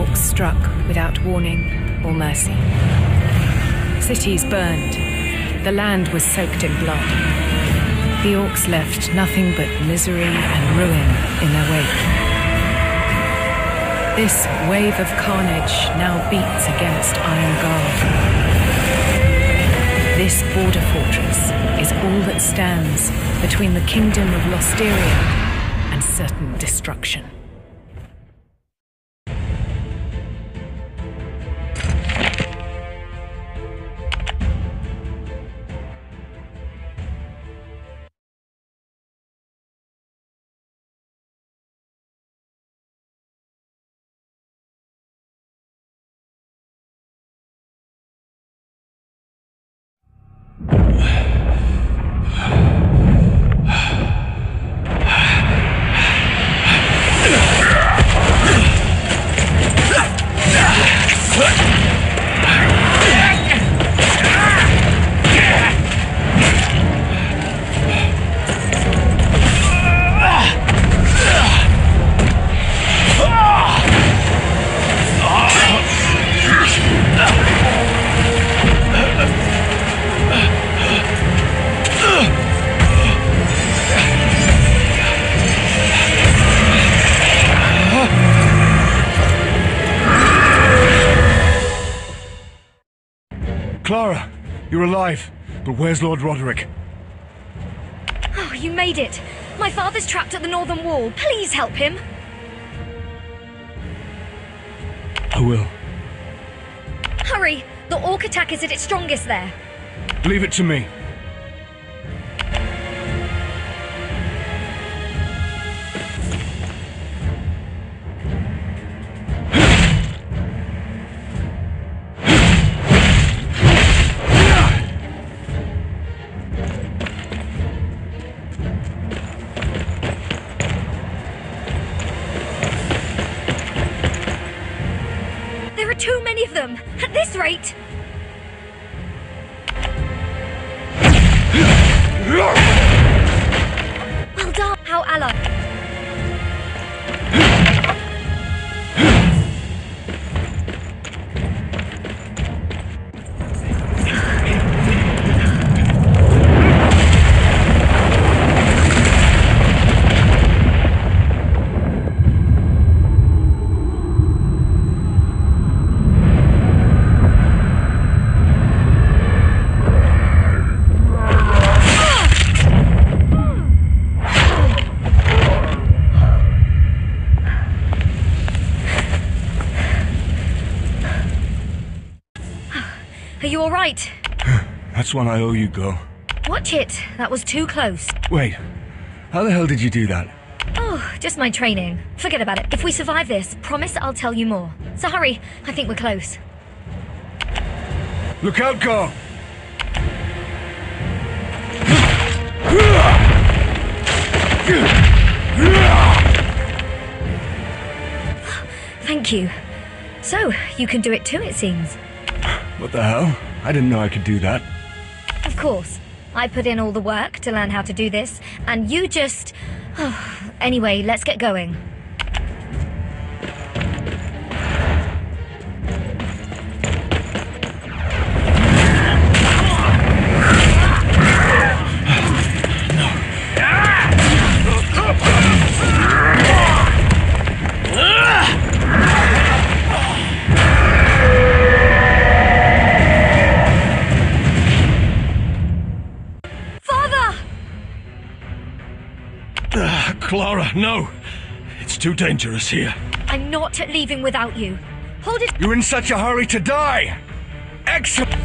orcs struck without warning or mercy. Cities burned. The land was soaked in blood. The orcs left nothing but misery and ruin in their wake. This wave of carnage now beats against Ironguard. This border fortress is all that stands between the kingdom of Losteria and certain destruction. Clara, you're alive, but where's Lord Roderick? Oh, you made it. My father's trapped at the northern wall. Please help him. I will. Hurry! The orc attack is at its strongest there. Leave it to me. There are too many of them. At this rate... Well done, our ally. Are you all right? That's one I owe you, girl. Watch it. That was too close. Wait, how the hell did you do that? Oh, just my training. Forget about it. If we survive this, promise I'll tell you more. So hurry. I think we're close. Look out, girl! Thank you. So, you can do it too, it seems. What the hell? I didn't know I could do that. Of course. I put in all the work to learn how to do this, and you just... Anyway, let's get going. Clara, no! It's too dangerous here. I'm not leaving without you. Hold it... You're in such a hurry to die! Excellent!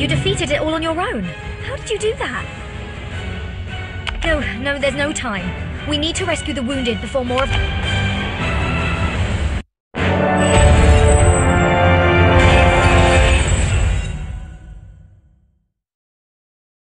You defeated it all on your own. How did you do that? No, there's no time. We need to rescue the wounded before more of...